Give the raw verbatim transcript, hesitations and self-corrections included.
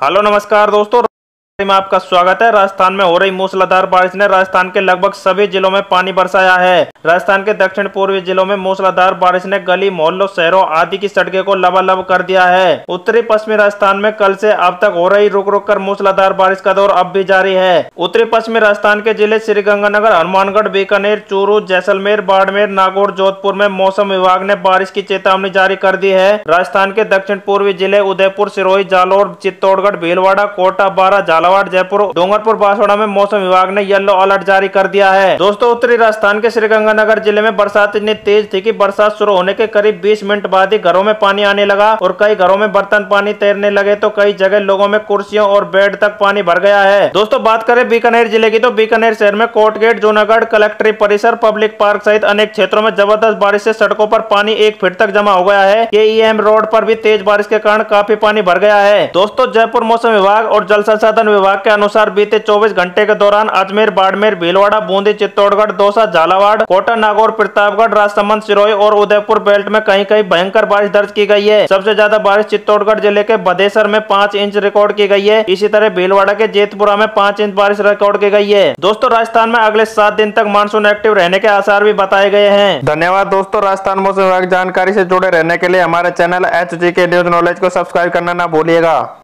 Hello नमस्कार दोस्तों, में आपका स्वागत है। राजस्थान में हो रही मूसलाधार बारिश ने राजस्थान के लगभग सभी जिलों में पानी बरसाया है। राजस्थान के दक्षिण पूर्वी जिलों में मूसलाधार बारिश ने गली मोहल्लों शहरों आदि की सड़कों को लबालब कर दिया है। उत्तरी पश्चिमी राजस्थान में कल से अब तक हो रही रुक रुक कर मूसलाधार बारिश का दौर अब भी जारी है। उत्तरी पश्चिमी राजस्थान के जिले श्रीगंगानगर, हनुमानगढ़, बीकानेर, चूरू, जैसलमेर, बाड़मेर, नागौर, जोधपुर में मौसम विभाग ने बारिश की चेतावनी जारी कर दी है। राजस्थान के दक्षिण पूर्वी जिले उदयपुर, सिरोही, जालोर, चित्तौड़गढ़, भीलवाड़ा, कोटा, बारा, झालावाड़, जयपुर, डूंगरपुर, बांसवाड़ा में मौसम विभाग ने येलो अलर्ट जारी कर दिया है। दोस्तों, उत्तरी राजस्थान के श्रीगंगानगर जिले में बरसात इतनी तेज थी कि बरसात शुरू होने के करीब बीस मिनट बाद ही घरों में पानी आने लगा और कई घरों में बर्तन पानी तैरने लगे तो कई जगह लोगों में कुर्सियों और बेड तक पानी भर गया है। दोस्तों, बात करें बीकानेर जिले की तो बीकानेर शहर में कोर्ट गेट, जूनागढ़, कलेक्ट्री परिसर, पब्लिक पार्क सहित अनेक क्षेत्रों में जबरदस्त बारिश से सड़कों पर पानी एक फीट तक जमा हो गया है। के ई एम रोड पर भी तेज बारिश के कारण काफी पानी भर गया है। दोस्तों, जयपुर मौसम विभाग और जल संसाधन विभाग के अनुसार बीते चौबीस घंटे के दौरान अजमेर, बाड़मेर, भीलवाड़ा, बूंदी, चित्तौड़गढ़, दौसा, झालावाड़, कोटा, नागौर, प्रतापगढ़, राजसमंद, सिरोही और उदयपुर बेल्ट में कहीं कहीं भयंकर बारिश दर्ज की गई है। सबसे ज्यादा बारिश चित्तौड़गढ़ जिले के बदेसर में पांच इंच रिकॉर्ड की गई है। इसी तरह भीलवाड़ा के जेतपुरा में पांच इंच बारिश रिकॉर्ड की गई है। दोस्तों, राजस्थान में अगले सात दिन तक मानसून एक्टिव रहने के आसार भी बताए गए हैं। धन्यवाद दोस्तों। राजस्थान मौसम विभाग जानकारी से जुड़े रहने के लिए हमारे चैनल एच जी के न्यूज नॉलेज को सब्सक्राइब करना ना भूलिएगा।